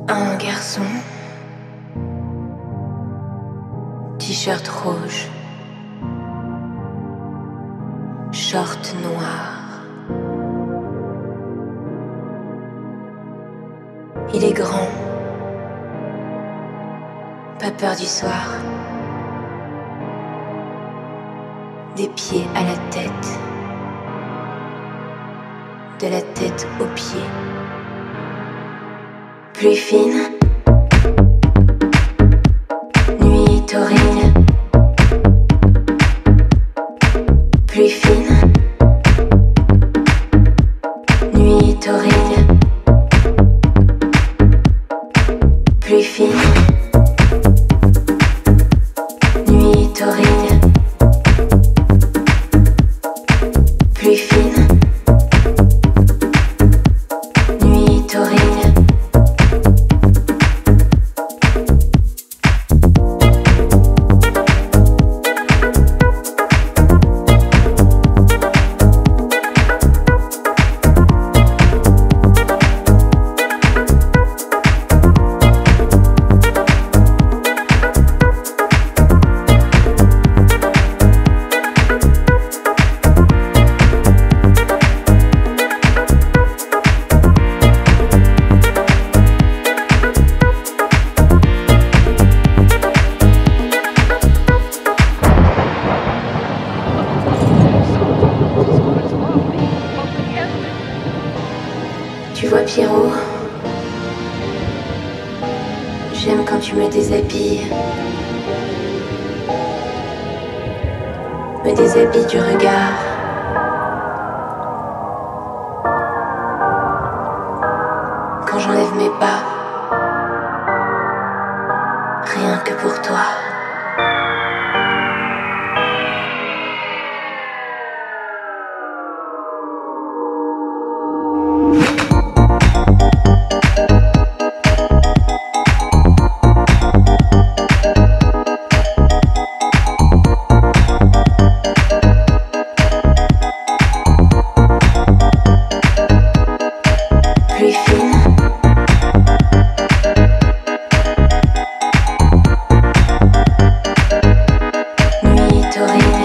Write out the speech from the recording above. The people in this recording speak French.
Un garçon, t-shirt rouge, short noir. Il est grand, pas peur du soir, des pieds à la tête, de la tête aux pieds. Pluie fine, nuit taurine. Pluie fine, nuit taurine. Pluie fine, nuit taurine. Pluie fine, nuit taurine. Tu vois Pierrot, j'aime quand tu me déshabilles. Me déshabille du regard. Quand j'enlève mes pas, rien que pour toi. Pluie fine, nuit taurine.